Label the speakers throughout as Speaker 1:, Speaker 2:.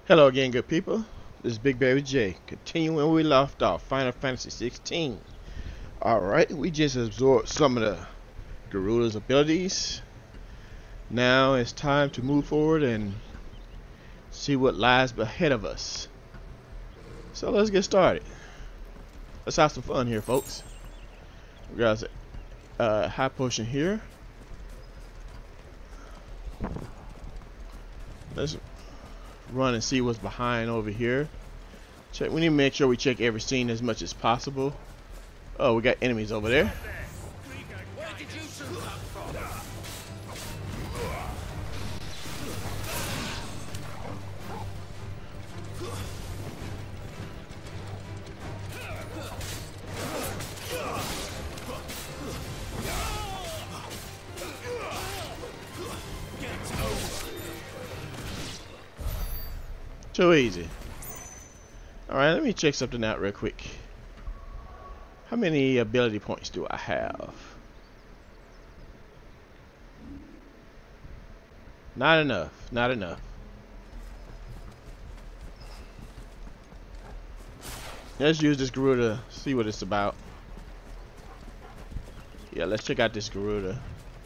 Speaker 1: Hello again, good people. This is Big Baby J. Continuing where we left off, Final Fantasy 16. Alright, we just absorbed some of the Garuda's abilities. Now it's time to move forward and see what lies ahead of us. So let's get started. Let's have some fun here, folks. We got a high potion here. Let's run and see what's behind over here. We need to make sure we check every scene as much as possible. Oh, we got enemies over there.
Speaker 2: Where did you two come from?
Speaker 1: Too easy. Alright, let me check something out real quick. How many ability points do I have? Not enough. Not enough. Let's use this Garuda, see what it's about. Yeah, let's check out this Garuda.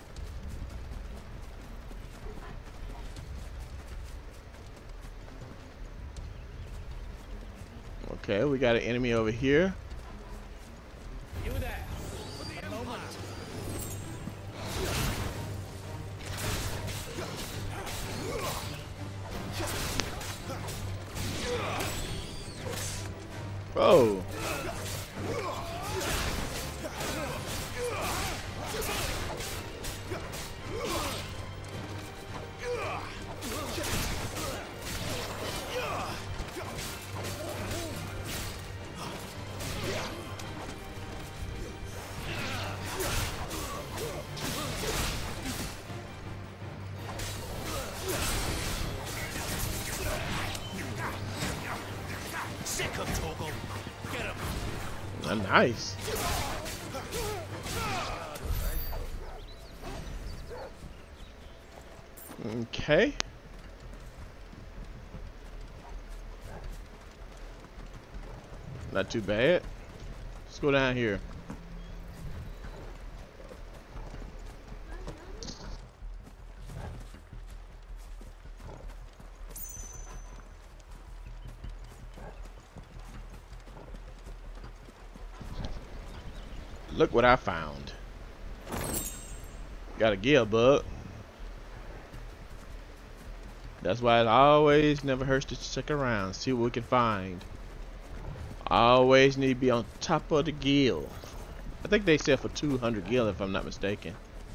Speaker 1: Okay, we got an enemy over here.
Speaker 2: You there? A moment.
Speaker 1: Oh.
Speaker 2: Sick of Toggle. Get him.
Speaker 1: Nice. Okay. Not too bad. Let's go down here. Look what I found. Got a gear bug. That's why it always never hurts to check around, see what we can find. Always need to be on top of the guild. I think they sell for 200 gil if I'm not mistaken.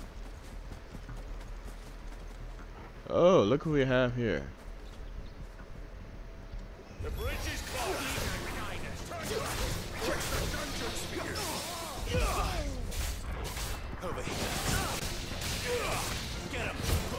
Speaker 1: Oh, look who we have here.
Speaker 2: The bridge is closed. Over here. Get him.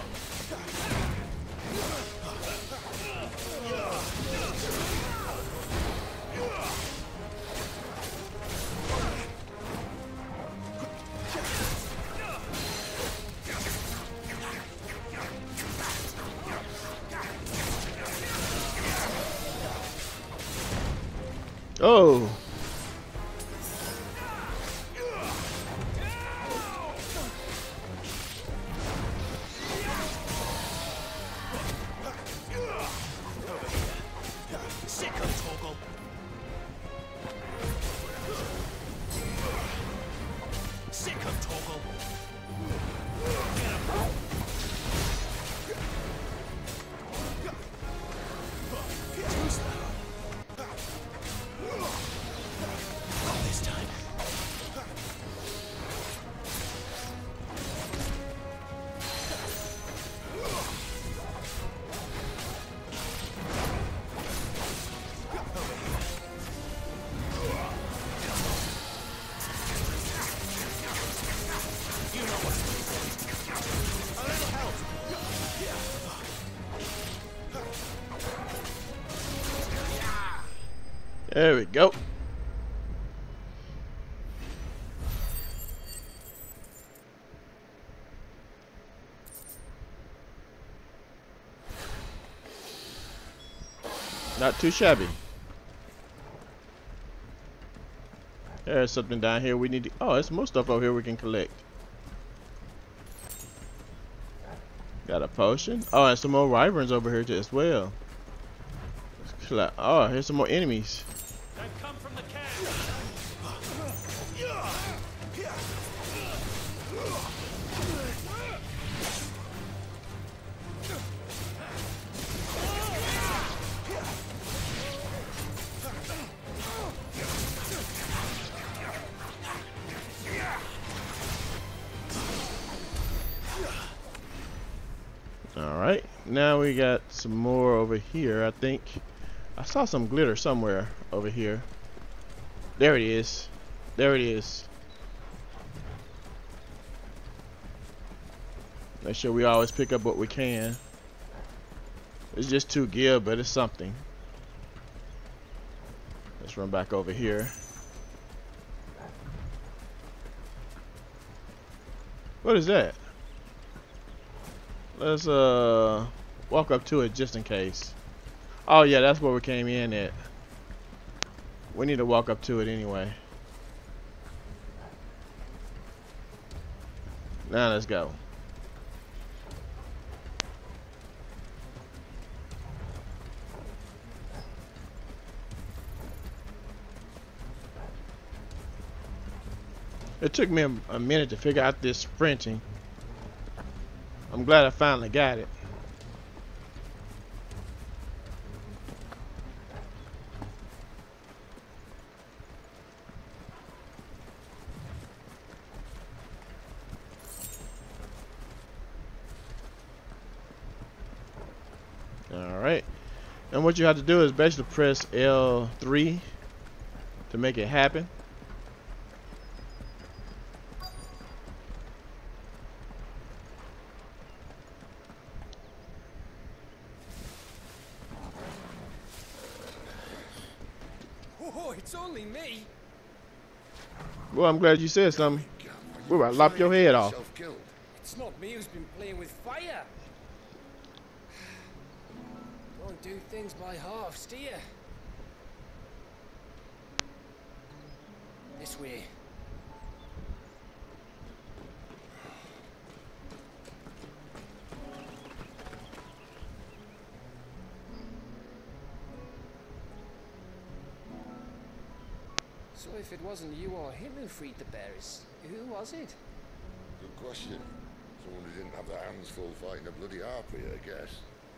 Speaker 1: Oh.
Speaker 2: Sick of Toggle. Sick of Toggle. Get him. Too slow. Not this time.
Speaker 1: There we go. Not too shabby. There's something down here we need to... Oh, there's more stuff over here we can collect. Got a potion. Oh, and some more wyverns over here too as well. Oh, here's some more enemies.
Speaker 2: They come from the camp.
Speaker 1: Alright, now we got some more over here. I think I saw some glitter somewhere over here. There it is. There it is. Make sure we always pick up what we can. It's just 2 gil, but it's something. Let's run back over here. What is that? Let's walk up to it just in case. Oh yeah, that's where we came in at. We need to walk up to it anyway. Now let's go. It took me a minute to figure out this sprinting. I'm glad I finally got it. Alright. And what you have to do is basically press L3 to make it happen.
Speaker 3: Oh, it's only me.
Speaker 1: Well, I'm glad you said something. We're about to lop your head off.
Speaker 3: It's not me who's been playing with fire. Don't do things by halves, do you? This way. So if it wasn't you or him who freed the bearers, who was it?
Speaker 4: Good question. Someone who didn't have their hands full fighting a bloody harpy, I guess.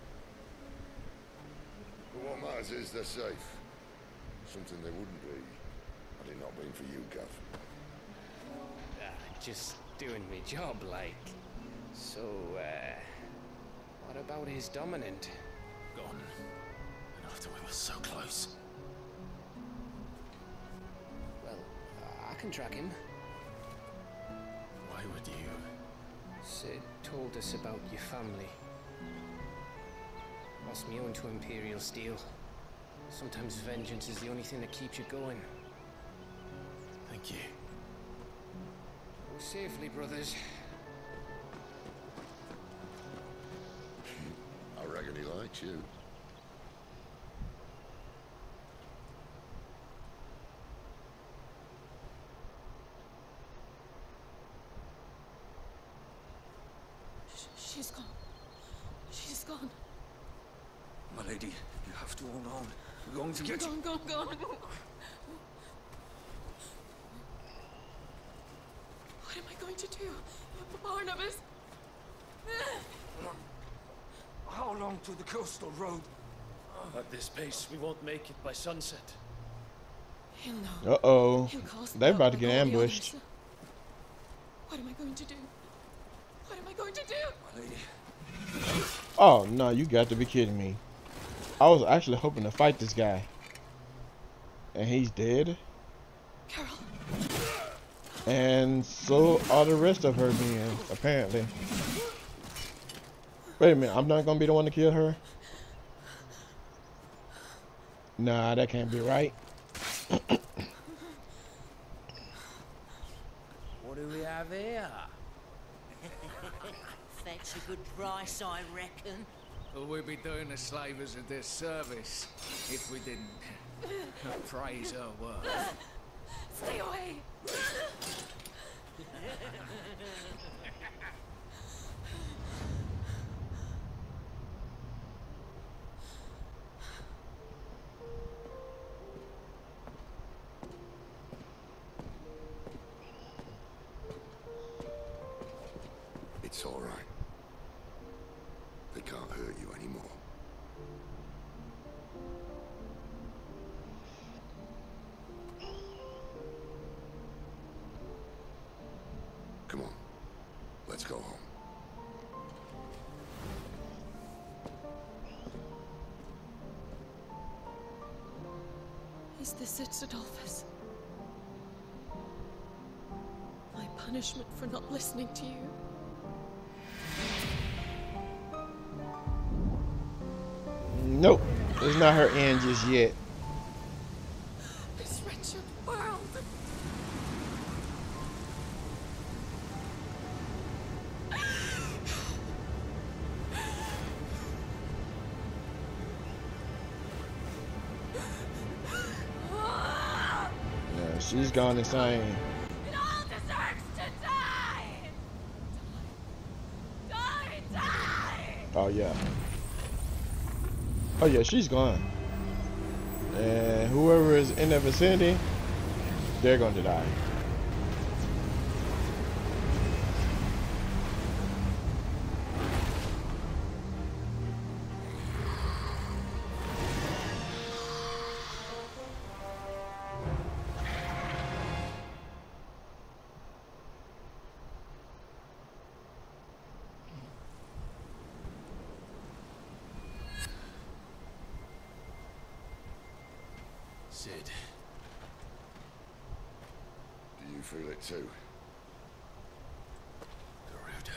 Speaker 4: But what matters is they're safe. Something they wouldn't be, had it not been for you, Gav.
Speaker 3: Just doing my job, like. So, what about his dominant?
Speaker 2: Gone. And after we were so close.
Speaker 3: Well, I can track him.
Speaker 2: Why would you?
Speaker 3: Sid told us about your family. Lost me own to Imperial Steel. Sometimes vengeance is the only thing that keeps you going.
Speaker 2: Thank you.
Speaker 3: Go safely, brothers.
Speaker 4: I reckon he likes you.
Speaker 5: She's gone. She's gone.
Speaker 6: My lady, you have to hold on. We're going to get you.
Speaker 5: Gone. What am I going to do? Barnabas?
Speaker 6: How long to the coastal road?
Speaker 2: At this pace, we won't make it by sunset.
Speaker 5: He'll know.
Speaker 1: Uh-oh.
Speaker 5: He'll cause
Speaker 1: They're about to
Speaker 5: trouble
Speaker 1: get
Speaker 5: with all the
Speaker 1: ambushed.
Speaker 5: others. What am I going to do? What am I going to do?
Speaker 6: My lady.
Speaker 1: Oh, no, you got to be kidding me. I was actually hoping to fight this guy. And he's dead.
Speaker 5: Carol.
Speaker 1: And so are the rest of her men, apparently. Wait a minute, I'm not gonna be the one to kill her? Nah, that can't be right.
Speaker 7: What do we have here? That's a good price, I reckon.
Speaker 6: Or we'd be doing the slavers a disservice if we didn't praise her work.
Speaker 5: Stay away!
Speaker 4: It's all right. They can't hurt you anymore. Come on. Let's go home.
Speaker 5: Is this it, Adolphus? My punishment for not listening to you?
Speaker 1: Nope, it's not her end just yet.
Speaker 5: This wretched world!
Speaker 1: Yeah, she's gone insane.
Speaker 5: It all deserves to die! Die! Die!
Speaker 1: Oh yeah. Oh yeah, she's gone. And whoever is in the vicinity, they're going to die.
Speaker 2: Sid.
Speaker 4: Do you feel it too?
Speaker 2: Garuda.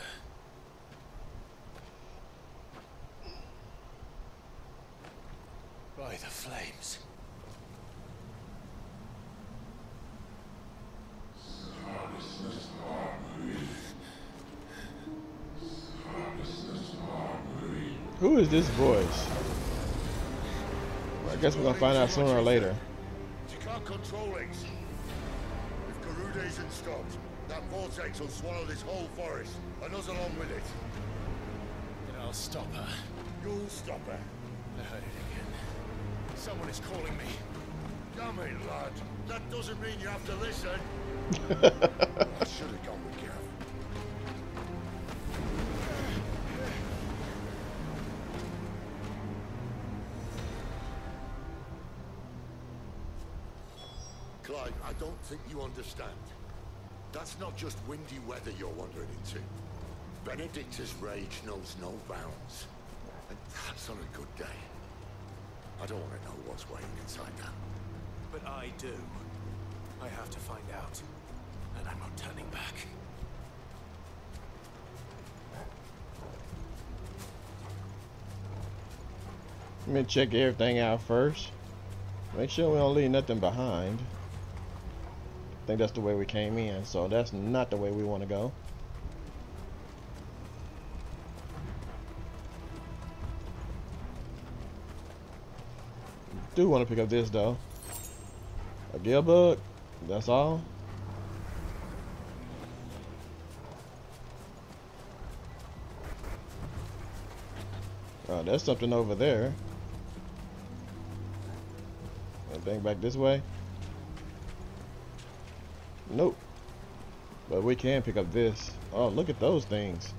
Speaker 2: By the flames.
Speaker 1: Who is this voice? Well, I guess we're gonna find out sooner or later.
Speaker 4: You can't control it. If Garuda isn't stopped, that vortex will swallow this whole forest, and us along with it.
Speaker 2: Then I'll stop her.
Speaker 4: You'll stop her.
Speaker 2: I heard it again. Someone is calling me.
Speaker 4: Damn it, lad. That doesn't mean you have to listen. I should have gone with Gav. Clive, I don't think you understand. That's not just windy weather you're wandering into. Benedicta's rage knows no bounds. And that's on a good day. I don't want to know what's waiting inside that.
Speaker 2: But I do. I have to find out. And I'm not turning back.
Speaker 1: Let me check everything out first. Make sure we don't leave nothing behind. I think that's the way we came in, so that's not the way we want to go. Do want to pick up this though. A gill bug. That's all. Oh, there's something over there. Anything back this way? Nope. But we can pick up this. Oh, look at those things.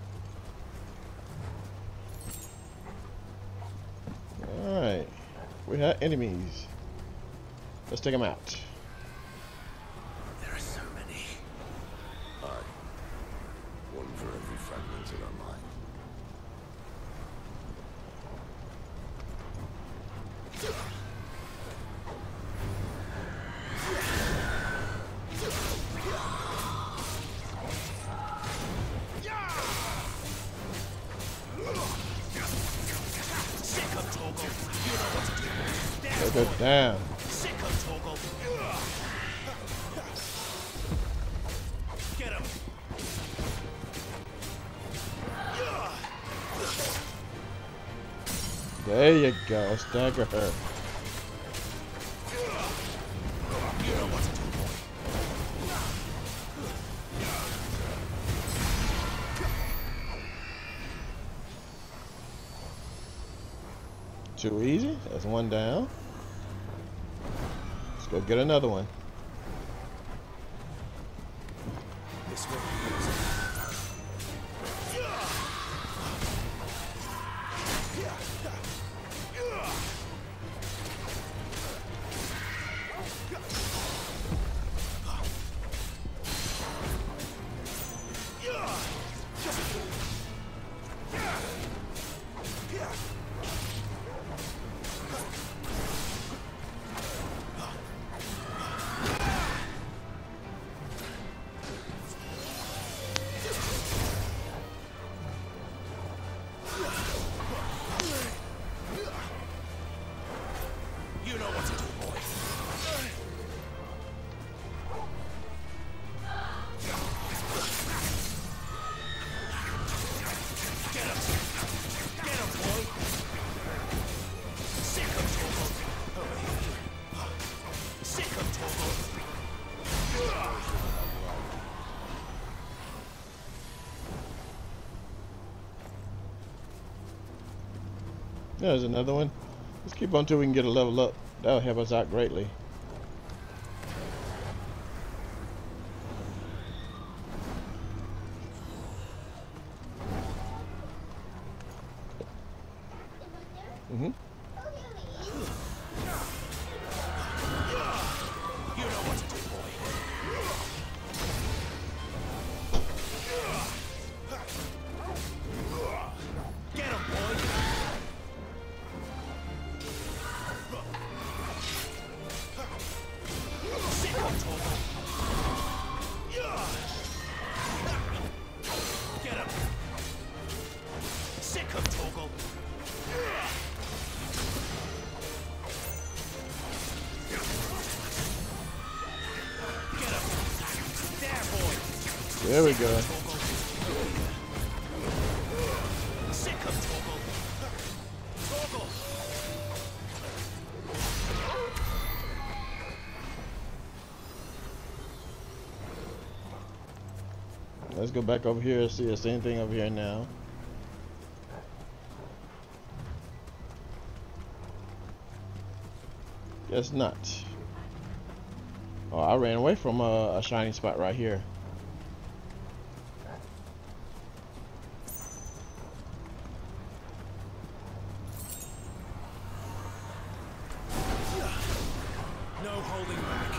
Speaker 1: Alright. We have enemies. Let's take them out.
Speaker 2: There are so many.
Speaker 4: Aye. One for every fragment in our mind.
Speaker 1: Take it down.
Speaker 2: Get him.
Speaker 1: There you go. Stagger her.
Speaker 2: You know what to do, boy.
Speaker 1: Too easy. That's one down. Let's go get another one.
Speaker 2: This way. You know what to do, boy. Get him! Get him, boy! Sick him, Torgo! Over here. Sick him, Torgo!
Speaker 1: There's another one. Let's keep on until we can get a level up. That'll help us out greatly. Mm-hmm.
Speaker 2: You know what to do, boy. Get him, boy! Sick him, Torgo! Get him! Sick him, Torgo! Get him! There, boy!
Speaker 1: There we go.
Speaker 2: Sick him, Torgo! Torgo!
Speaker 1: Let's go back over here and see if there's anything over here now. Guess not. Oh, I ran away from a shiny spot right here.
Speaker 2: No holding back.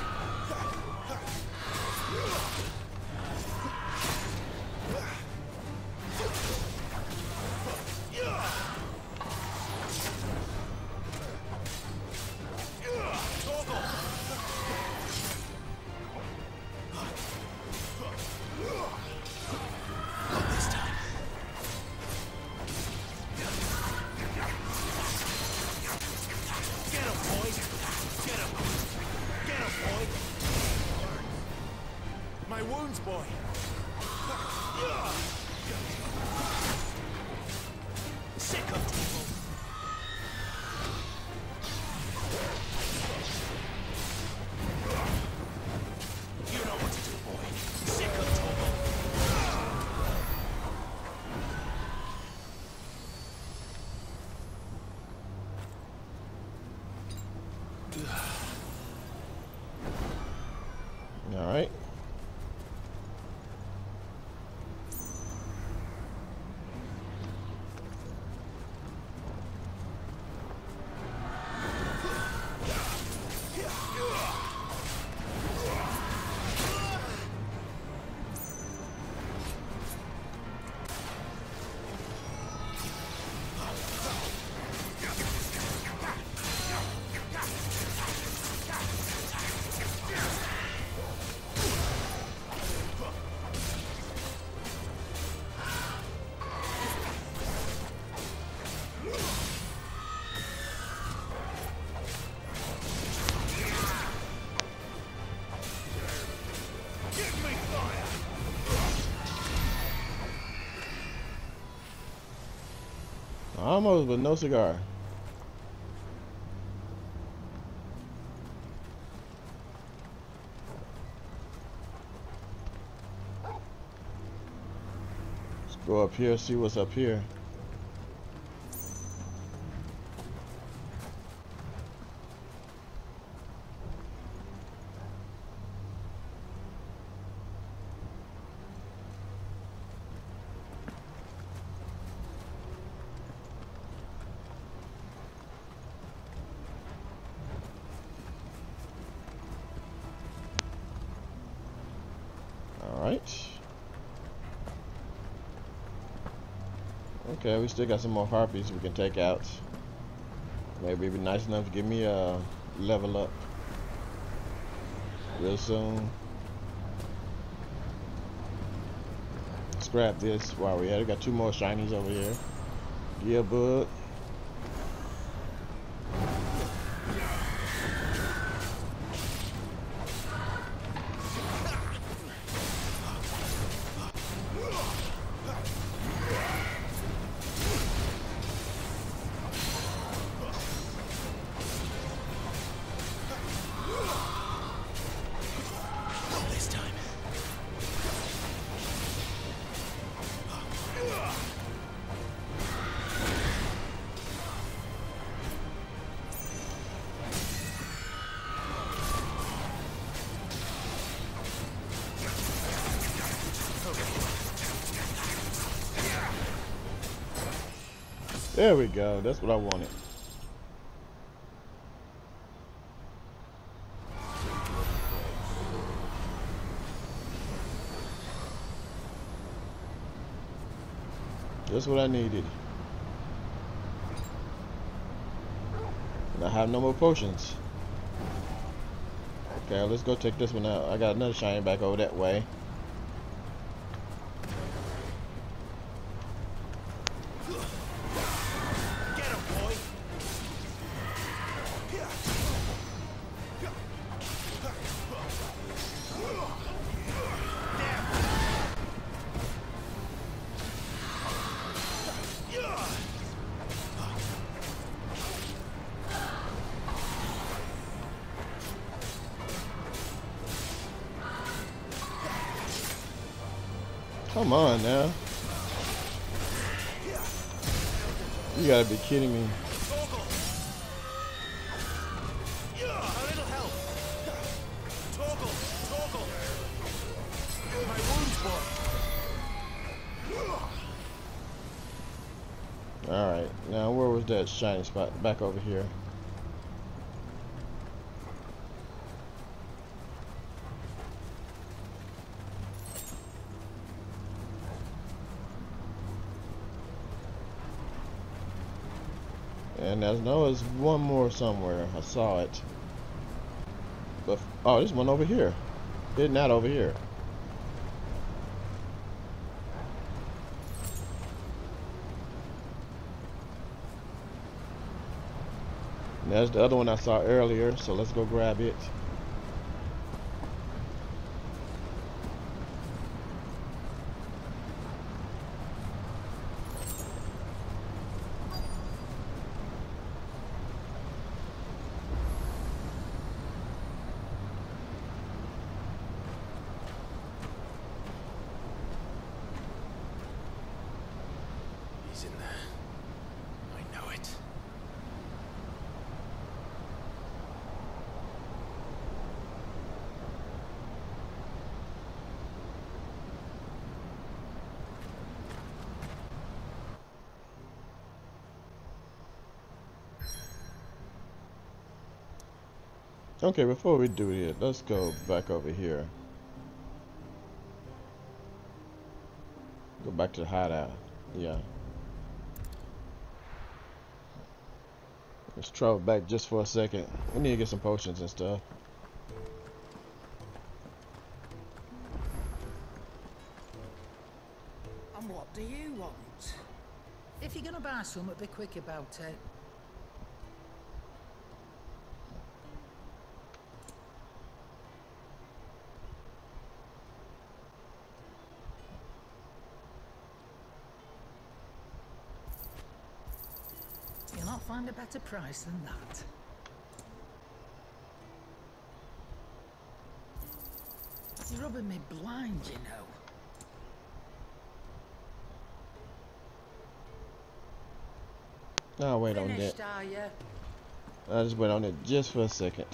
Speaker 2: Not this time. Get him, boy! Get him! Get him, boy! My wounds, boy! Sick of people! You know what to do, boy! Sick of trouble!
Speaker 1: All right. Almost, but no cigar. Go up here, see what's up here. Alright. Okay, we still got some more harpies we can take out. Maybe it'd be nice enough to give me a level up real soon. Let's grab this while we're at it. We got 2 more shinies over here. Gear bug. There we go. That's what I wanted. That's what I needed. And I have no more potions. Okay, let's go take this one out. I got another shiny back over that way. Come on now. You gotta be kidding me. Alright, now where was that shiny spot? Back over here. And there's one more somewhere. I saw it. But oh, there's one over here. Hidden out over here. And there's the other one I saw earlier, so let's go grab it.
Speaker 2: He's in there. I know it.
Speaker 1: Okay, before we do it, let's go back over here. Go back to the hideout. Yeah. Let's travel back just for a second. We need to get some potions and stuff.
Speaker 7: And what do you want? If you're gonna buy something, be quick about it. You'll not find a better price than that. You're rubbing me blind, you know.
Speaker 1: I'll wait on that.
Speaker 7: Finished, are you?
Speaker 1: I'll just wait on it just for a second.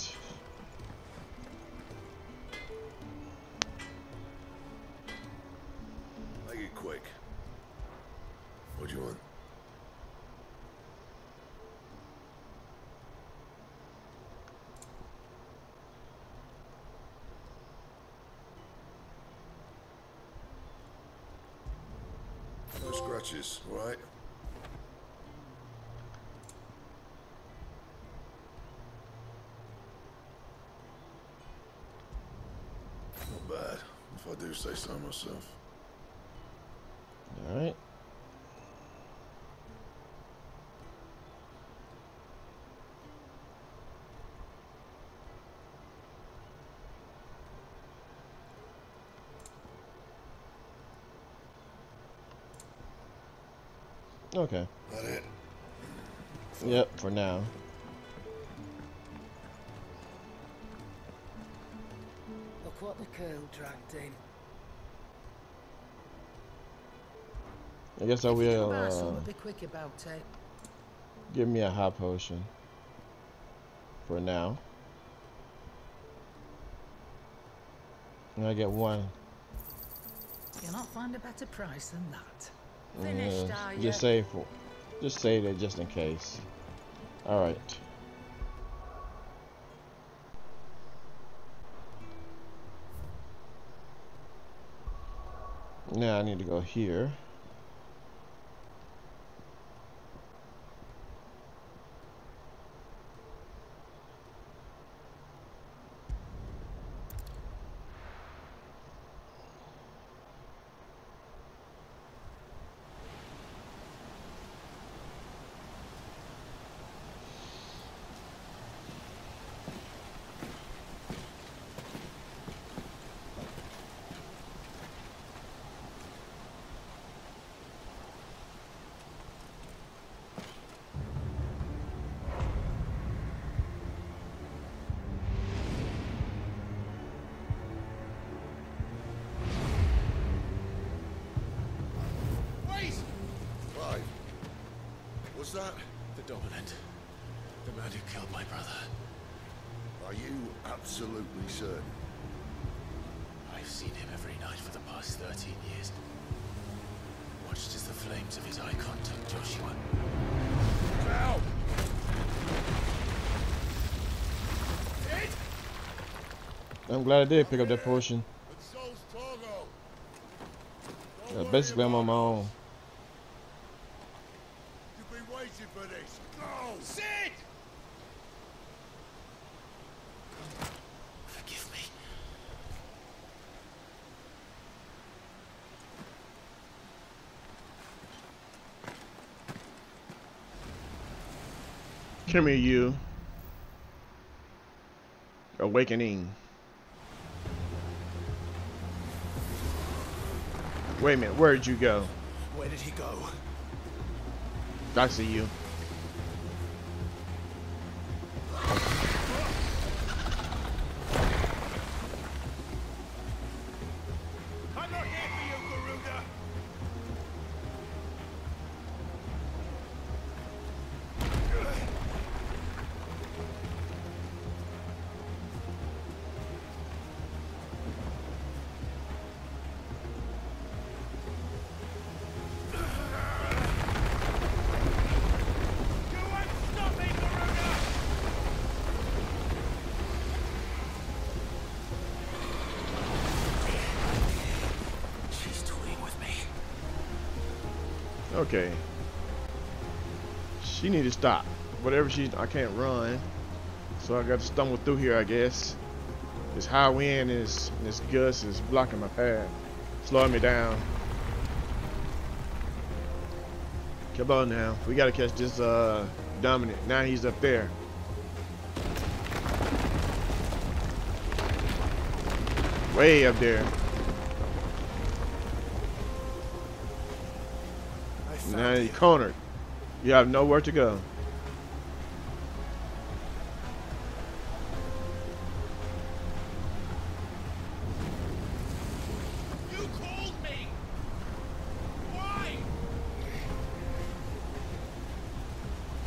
Speaker 4: Make it quick. What do you want? No scratches, all right? Not bad, if I do say so myself.
Speaker 1: All right. Okay.
Speaker 4: That it?
Speaker 1: Yep, for now.
Speaker 7: Look what the curl dragged in.
Speaker 1: I guess I
Speaker 7: If you're gonna
Speaker 1: will
Speaker 7: buy something, be quick about it.
Speaker 1: give me a hot potion for now. And I get one.
Speaker 7: You'll not find a better price than that. Finished, are you?
Speaker 1: Just save it just in case. All right. Now I need to go here.
Speaker 4: Was that?
Speaker 2: The Dominant. The man who killed my brother.
Speaker 4: Are you absolutely certain?
Speaker 2: I've seen him every night for the past 13 years. Watched as the flames of his icon took Joshua.
Speaker 4: Ow!
Speaker 1: I'm glad I did pick up that potion.
Speaker 4: And so's Togo.
Speaker 1: Basically, I'm on my own.
Speaker 4: You've been waiting for this. Go!
Speaker 2: Sid! Forgive me.
Speaker 1: Come here, you. Awakening. Wait a minute, where'd you go?
Speaker 2: Where did he go?
Speaker 1: I see you.
Speaker 2: I'm not here for you, Garuda!
Speaker 1: Okay. She need to stop. Whatever I can't run. So I got to stumble through here, I guess. This high wind is, this gust is blocking my path. Slowing me down. Come on now. We gotta catch this Dominant. Now he's up there. Way up there. Now you're cornered. You have nowhere to go.
Speaker 2: You called me! Why?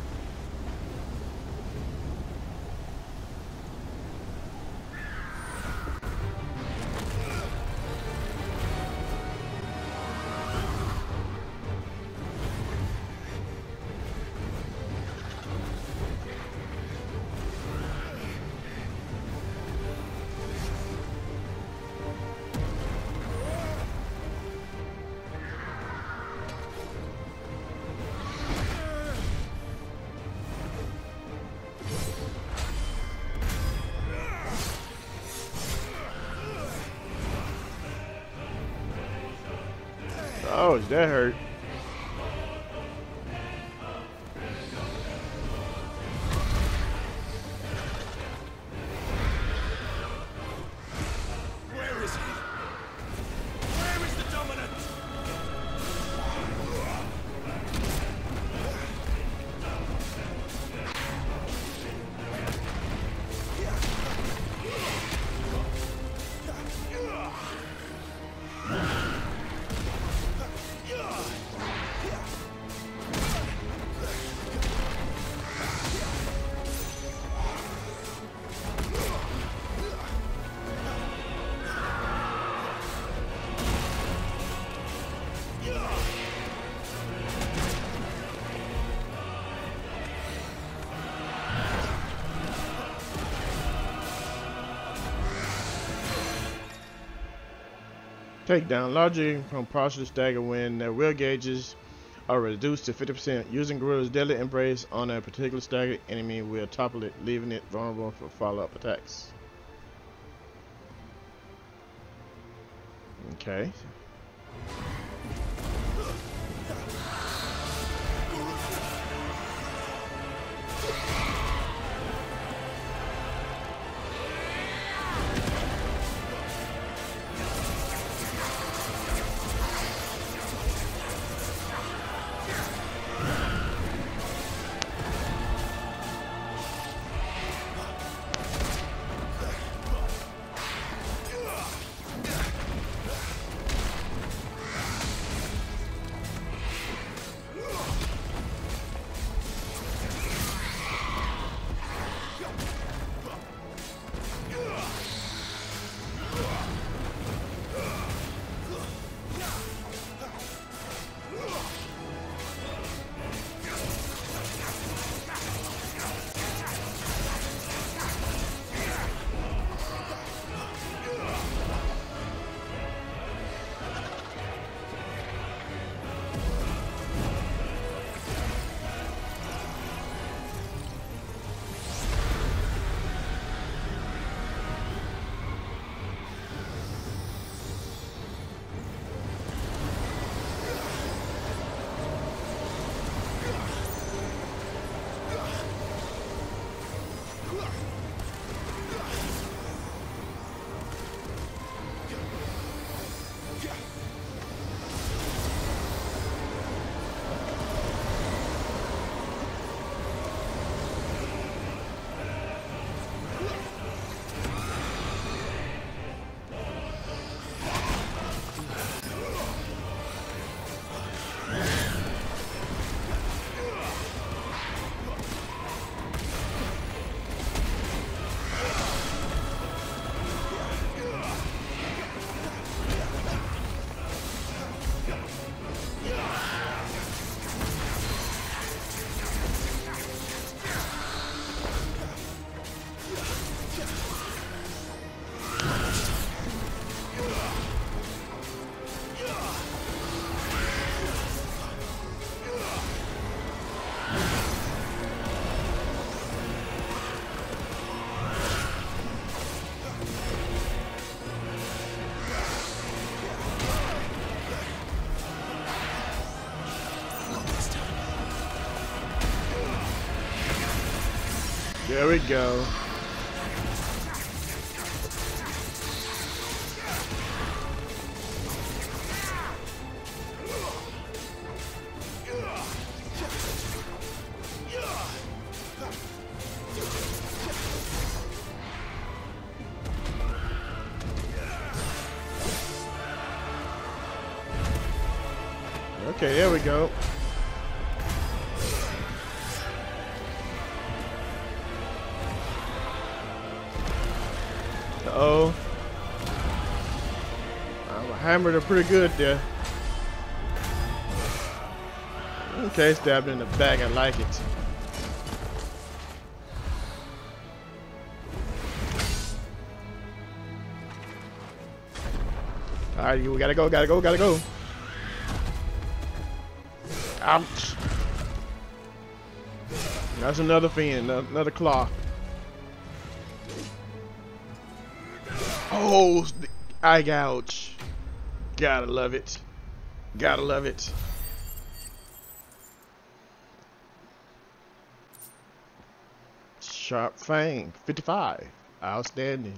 Speaker 1: Oh, that hurt.
Speaker 2: Where is he? Where is the Dominant?
Speaker 1: Takedown. Largely from partial stagger when their will gauges are reduced to 50%. Using Garuda's deadly embrace on a particular staggered enemy will topple it, leaving it vulnerable for follow-up attacks. Okay. There we go. Okay, there we go. Uh-oh. I hammered her pretty good there. Okay, stabbed in the back. I like it. Alright, we gotta go, gotta go, gotta go. Ouch. That's another fin, another claw. Oh, eye gouge. Gotta love it. Gotta love it. Sharp Fang, 55. Outstanding.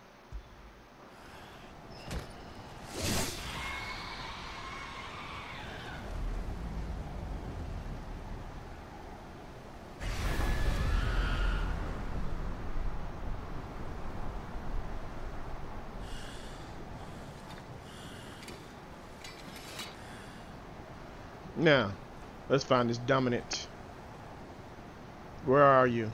Speaker 1: Now, let's find this Dominant. Where are you?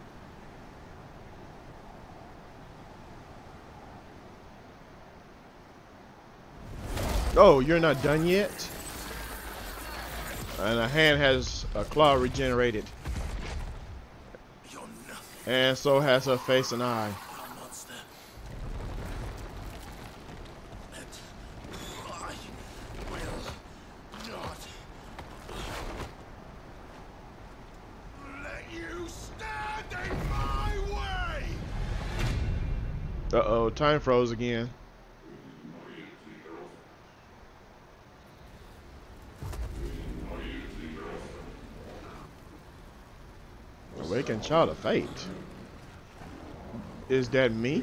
Speaker 1: Oh, you're not done yet? And a hand has a claw regenerated. And so has her face and eye. Uh-oh, time froze again. Awakened Child of Fate. Is that me?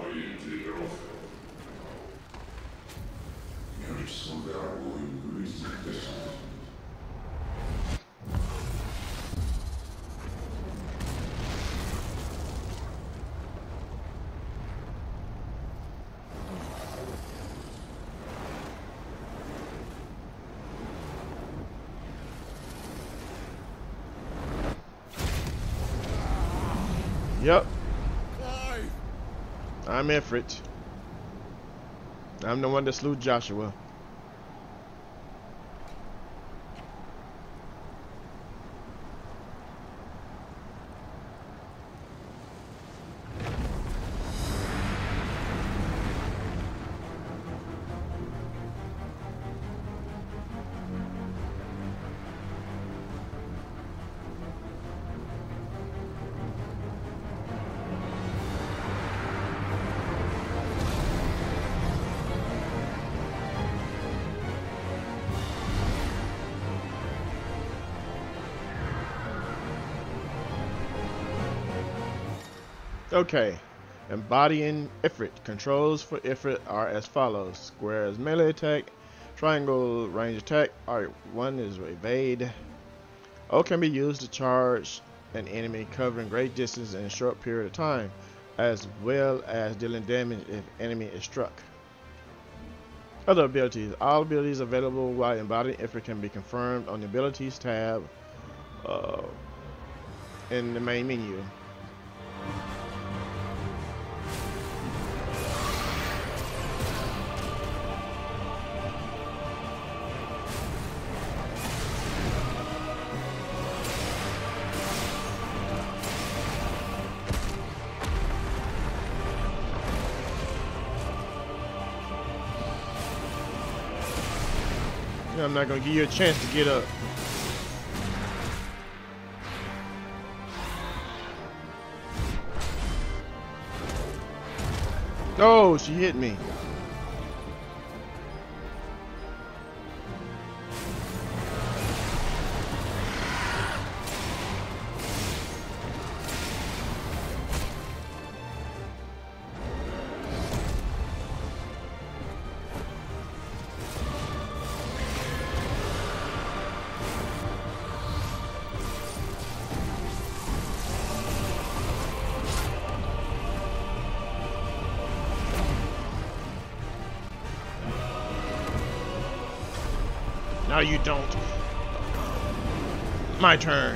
Speaker 1: Yep. I'm Ifrit. I'm the one that slew Joshua. Okay, embodying Ifrit. Controls for Ifrit are as follows. Square is melee attack, triangle range attack, R1 is evade. O can be used to charge an enemy covering great distance in a short period of time, as well as dealing damage if enemy is struck. Other abilities. All abilities available while embodying Ifrit can be confirmed on the abilities tab in the main menu. I'm not gonna give you a chance to get up. Oh, she hit me. No, you don't. My turn.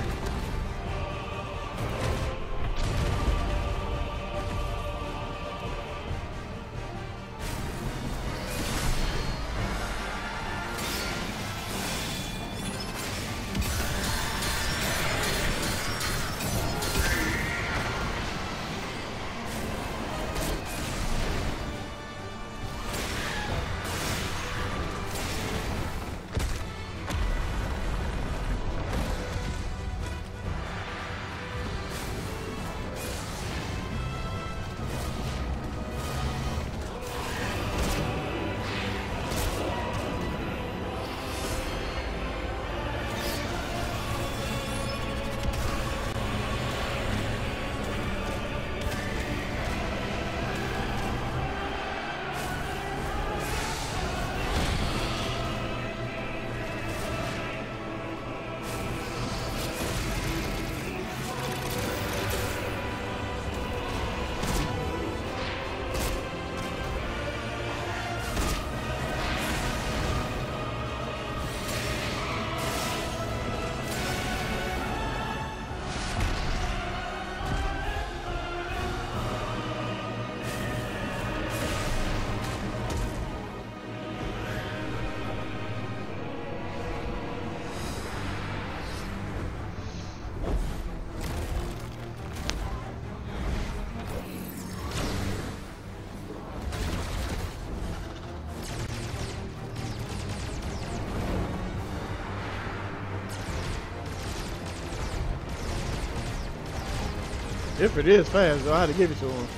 Speaker 1: Ifrit is fast, though. I had to give it to him.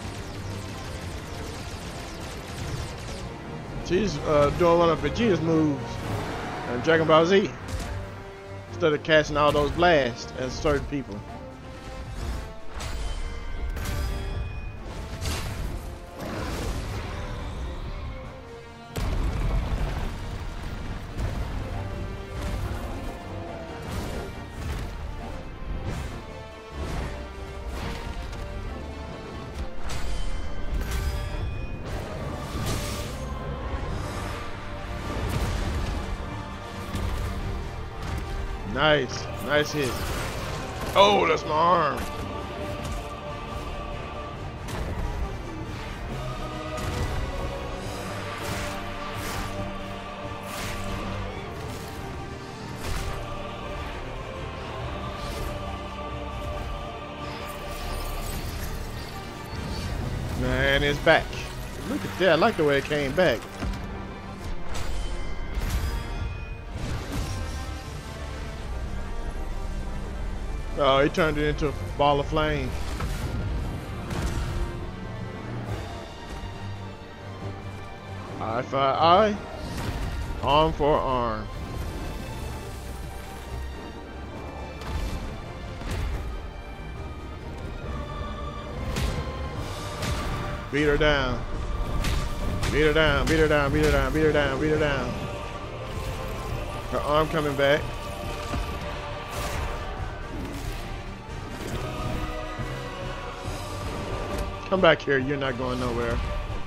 Speaker 1: She's doing one of Vegeta's moves in Dragon Ball Z. Instead of catching all those blasts at certain people. Nice, nice hit. Oh, that's my arm. Man, it's back. Look at that. I like the way it came back. Oh, he turned it into a ball of flame. Eye for eye, arm for arm. Beat her down. Beat her down, beat her down, beat her down, beat her down, beat her down. Her arm coming back. Come back here, you're not going nowhere.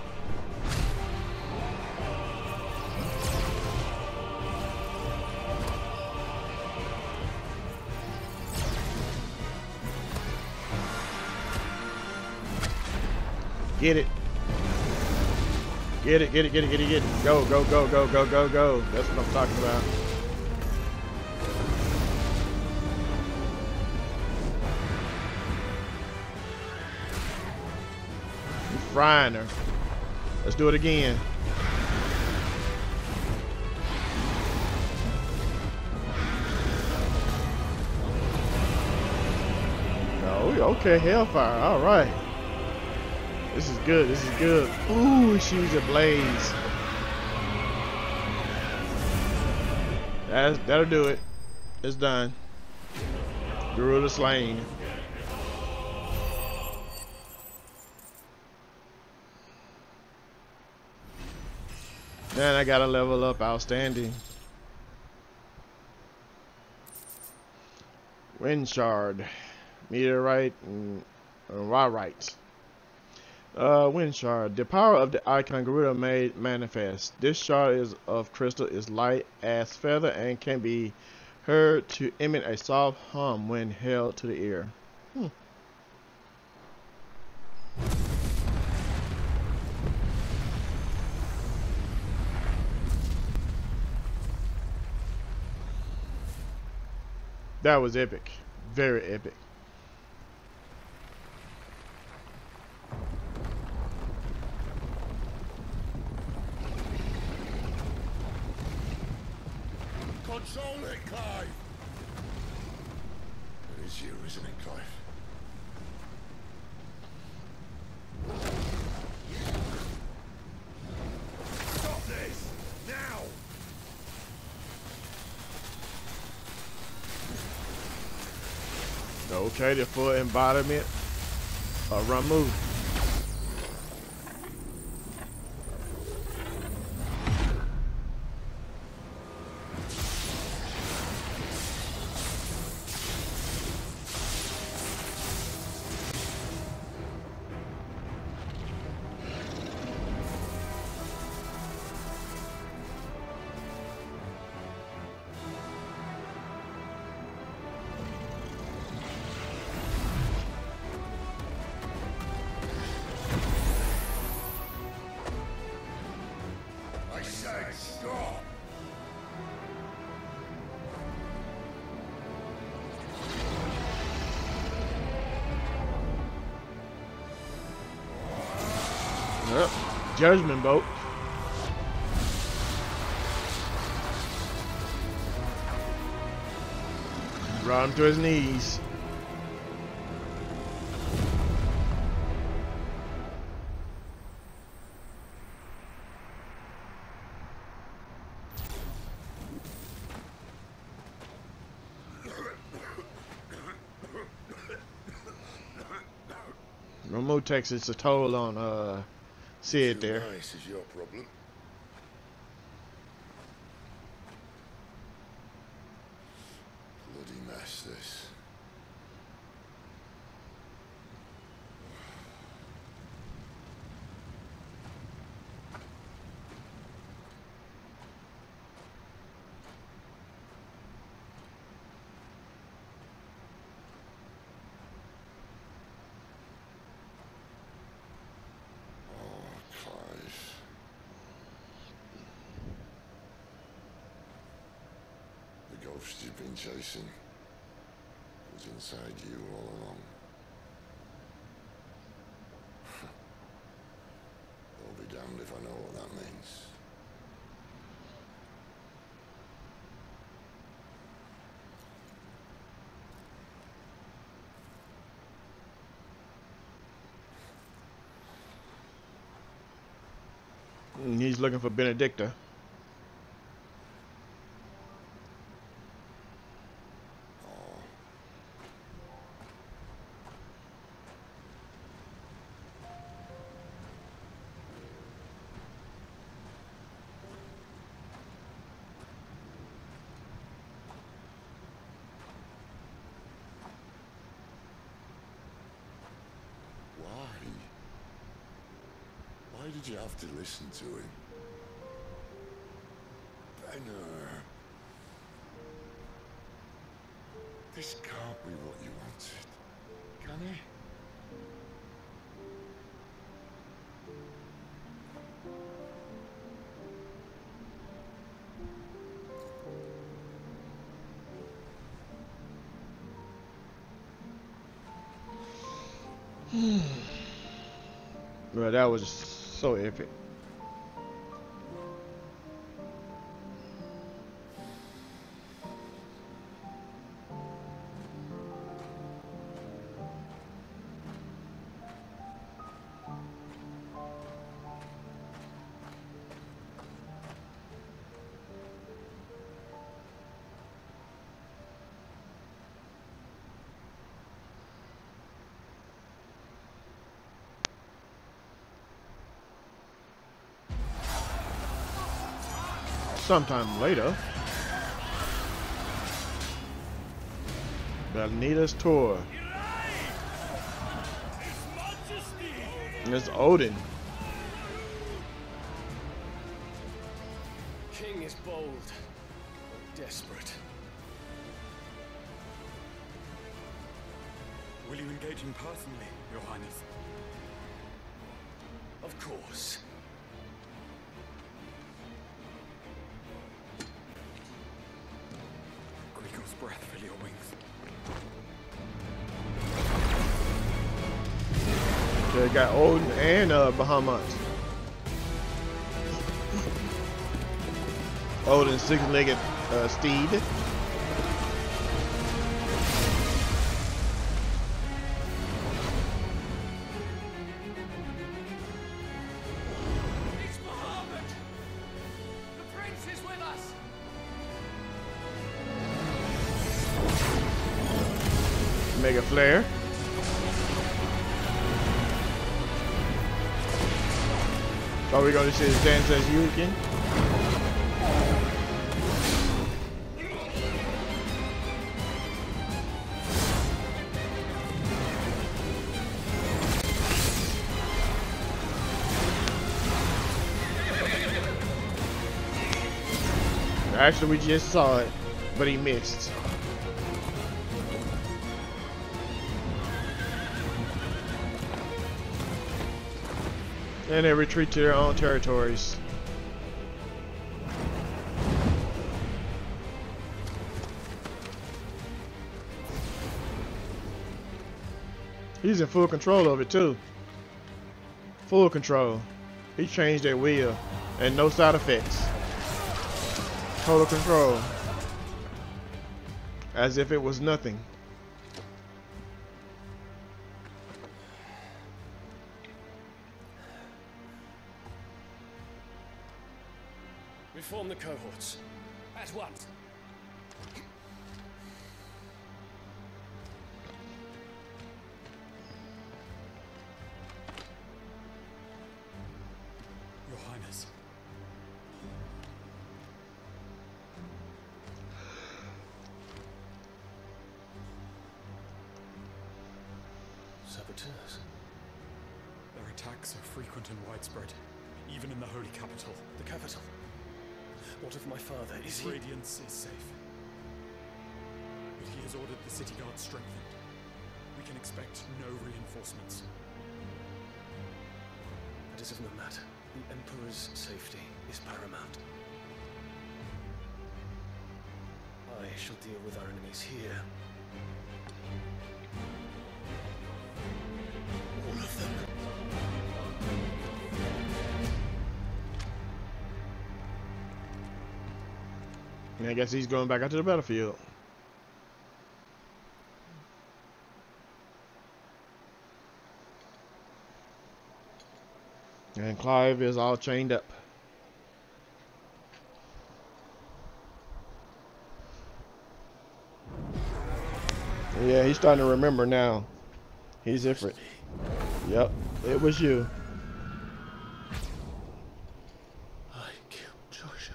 Speaker 1: Get it. Get it, get it, get it, get it, get it. Go, go, go, go, go, go, go. That's what I'm talking about. Frying her. Let's do it again. Oh, okay, hellfire. All right. This is good. This is good. Ooh, she's ablaze. That'll do it. It's done. Garuda slain. Then I gotta level up outstanding. Wind shard, meteorite, and rarite. Wind shard. The power of the icon Garuda made manifest. This shard is of crystal, is light as feather, and can be heard to emit a soft hum when held to the ear. That was epic. Very epic.
Speaker 4: Control it, Clive! It is you, isn't it, Clive? Stop this! Now!
Speaker 1: Okay, the full embodiment of Ramu.
Speaker 4: I said stop!
Speaker 1: Yep. Judgment boat. Brought him to his knees. No more takes it's a toll on Sid
Speaker 4: Too
Speaker 1: there.
Speaker 4: nice is your problem. Bloody mess, this. The ghost you've been chasing was inside you all along. I'll be damned if I know what that means.
Speaker 1: He's looking for Benedicta.
Speaker 4: Why did you have to listen to him? Benner. This can't be what you wanted, can it?
Speaker 1: Well, that was so epic. Sometime later, Valnita's tour. And it's Odin.
Speaker 3: King is bold, desperate.
Speaker 2: Will you engage him personally, Your Highness?
Speaker 3: Of course.
Speaker 2: Griego's breath fill your wings.
Speaker 1: They got Odin and Bahamut. Odin's six-legged steed.
Speaker 3: It's Bahamut! The prince is with us!
Speaker 1: Mega Flare. Are we going to see his dance as you again? Actually, we just saw it, but he missed. And they retreat to their own territories. He's in full control of it too. Full control. He changed their wheel and no side effects. Total control. As if it was nothing.
Speaker 3: Reform the cohorts. At once.
Speaker 2: Saboteurs?
Speaker 8: Their attacks are frequent and widespread, even in the holy capital.
Speaker 2: The capital? What of my father? Is
Speaker 8: His
Speaker 2: he...
Speaker 8: radiance is safe. But he has ordered the city guard strengthened. We can expect no reinforcements.
Speaker 2: That is of no matter. The Emperor's safety is paramount. I shall deal with our enemies here. All of them.
Speaker 1: And I guess he's going back out to the battlefield. And Clive is all chained up. Yeah, he's starting to remember now. He's Ifrit. Yep, it was you.
Speaker 2: I killed Joshua.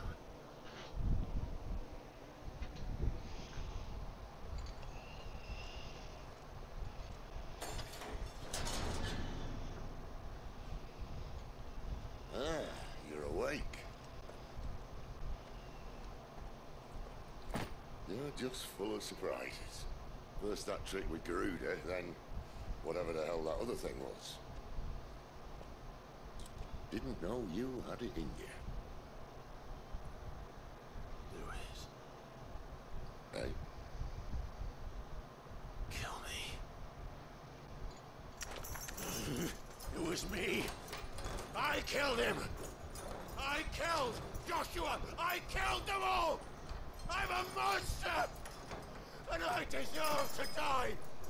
Speaker 4: Ah, you're awake. You're just full of surprises. First that trick with Garuda, then whatever the hell that other thing was. Didn't know you had it in you.
Speaker 2: Lewis,
Speaker 4: Hey?
Speaker 2: kill me.
Speaker 4: It was me. I killed him. I killed Joshua. I killed them all. I'm a monster. And I deserve to die.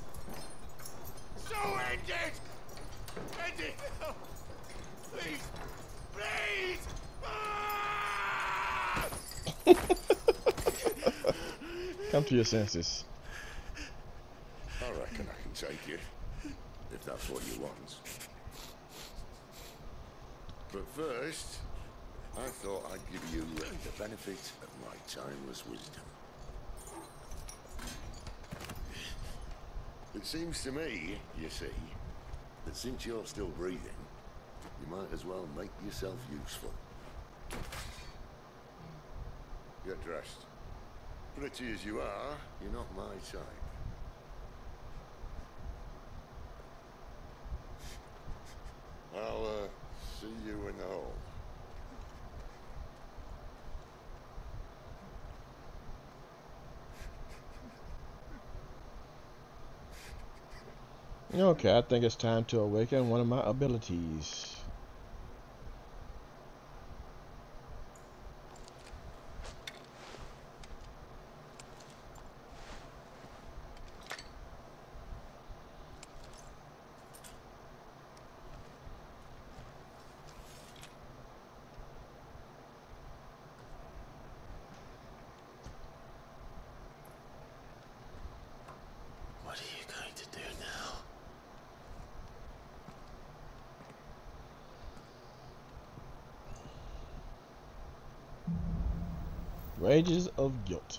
Speaker 4: So end it. End it now. Please. Please. Ah!
Speaker 1: Come to your senses.
Speaker 4: I reckon I can take it. If that's what you want. But first, I thought I'd give you the benefit of my timeless wisdom. It seems to me, you see, that since you're still breathing, you might as well make yourself useful. Get dressed. Pretty as you are, you're not my type. I'll, see you in the hall.
Speaker 1: Okay, I think it's time to awaken one of my abilities.
Speaker 2: What are you going to do now?
Speaker 1: Rages of Guilt.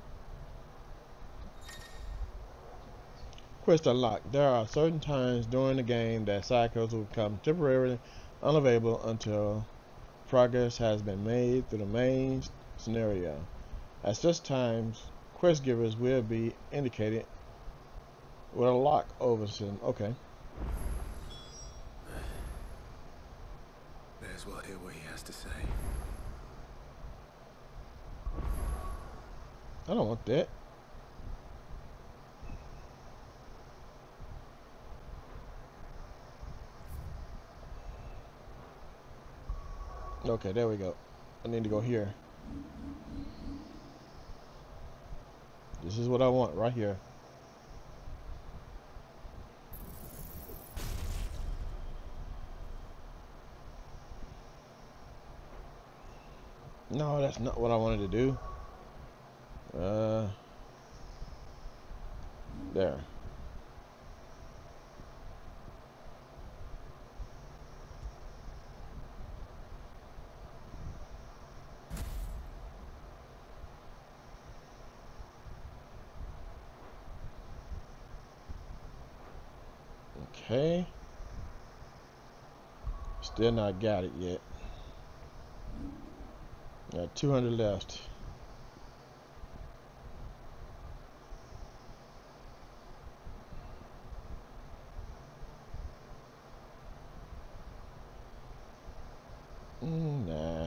Speaker 1: Quest unlocked. There are certain times during the game that side quests will become temporarily unavailable until progress has been made through the main scenario. At such times, quest givers will be indicated with a lock over some. Okay.
Speaker 2: There's what he has to say.
Speaker 1: I don't want that. Okay, there we go. I need to go here. This is what I want right here. No, that's not what I wanted to do. There. Okay. Still not got it yet. Got 200 left. Nah.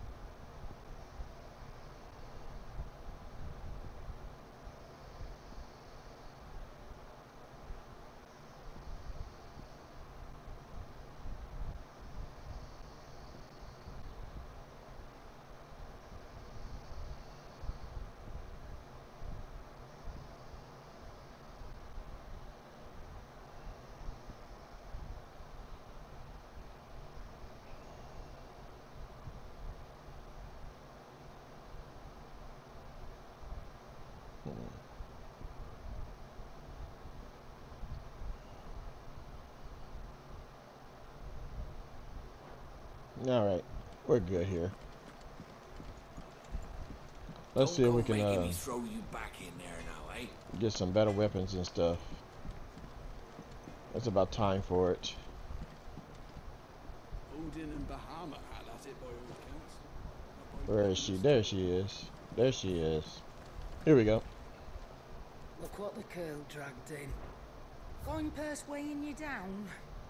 Speaker 1: All right, we're good here. Let's see if we can
Speaker 6: throw you back in there now, eh?
Speaker 1: get some better weapons and stuff. It's about time for it.
Speaker 8: Odin and Bahama had at it by all accounts.
Speaker 1: Where is she? There she is. There she is. Here we go.
Speaker 7: Look what the curl dragged in. Fine purse weighing you down.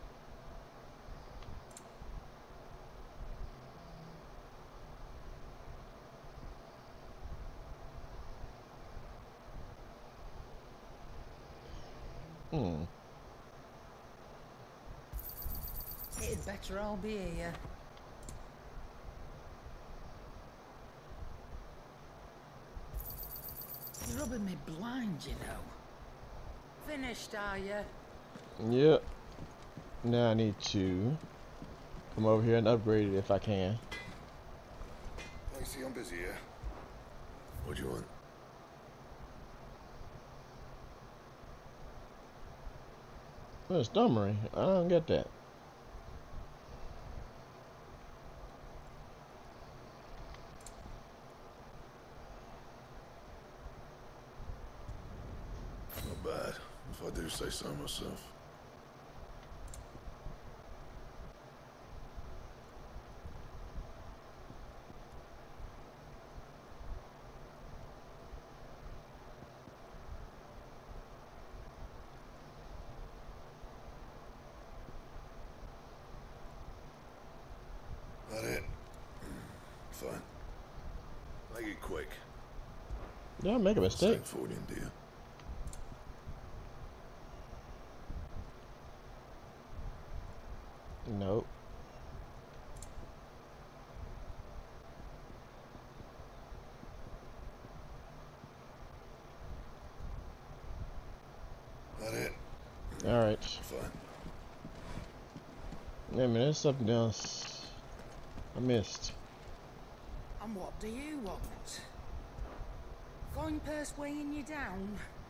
Speaker 7: It'd better all be here. You're rubbing me blind, you know. Finished, are you?
Speaker 1: Yep. Now I need to come over here and upgrade it if I can.
Speaker 4: I see I'm busy here. What do you want?
Speaker 1: Well, it's Montgomery. I don't get that.
Speaker 4: Not bad, if I do say so myself. That it? Fine. Make it quick.
Speaker 1: Did I make a mistake?
Speaker 4: Same for India.
Speaker 1: Nope.
Speaker 4: That it?
Speaker 1: Alright.
Speaker 4: Fine.
Speaker 1: Wait a minute, there's something else I missed.
Speaker 7: And what do you want? Fine purse weighing you down.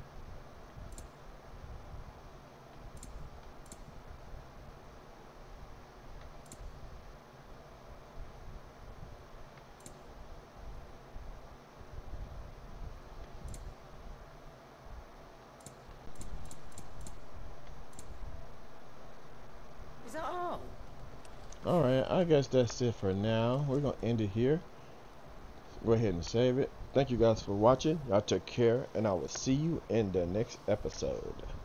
Speaker 7: Is that all?
Speaker 1: Alright, I guess that's it for now. We're going to end it here. Go ahead and save it. Thank you guys for watching. Y'all take care, and I will see you in the next episode.